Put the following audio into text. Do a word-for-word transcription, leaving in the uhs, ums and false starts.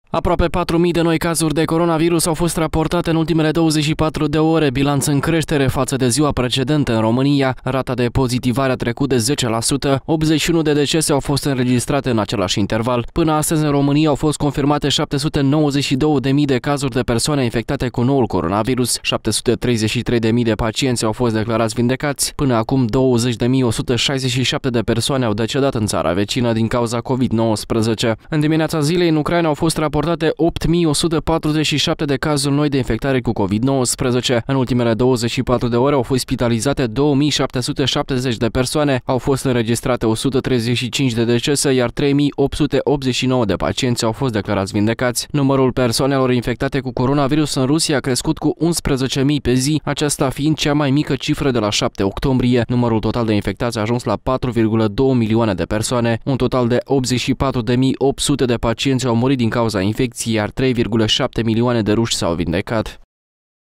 Aproape patru mii de noi cazuri de coronavirus au fost raportate în ultimele douăzeci și patru de ore, bilanț în creștere față de ziua precedentă în România. Rata de pozitivare a trecut de zece la sută, optzeci și unu de decese au fost înregistrate în același interval. Până astăzi în România au fost confirmate șapte sute nouăzeci și două de mii de cazuri de persoane infectate cu noul coronavirus, șapte sute treizeci și trei de mii de pacienți au fost declarați vindecați. Până acum douăzeci de mii o sută șaizeci și șapte de persoane au decedat în țara vecină din cauza COVID nouăsprezece. În dimineața zilei în Ucraina au fost raportate opt mii o sută patruzeci și șapte de cazuri noi de infectare cu COVID nouăsprezece. În ultimele douăzeci și patru de ore au fost spitalizate două mii șapte sute șaptezeci de persoane, au fost înregistrate o sută treizeci și cinci de decese, iar trei mii opt sute optzeci și nouă de pacienți au fost declarați vindecați. Numărul persoanelor infectate cu coronavirus în Rusia a crescut cu unsprezece mii pe zi, aceasta fiind cea mai mică cifră de la șapte octombrie. Numărul total de infectați a ajuns la patru virgulă doi milioane de persoane. Un total de optzeci și patru de mii opt sute de pacienți au murit din cauza infecției, iar trei virgulă șapte milioane de ruși s-au vindecat.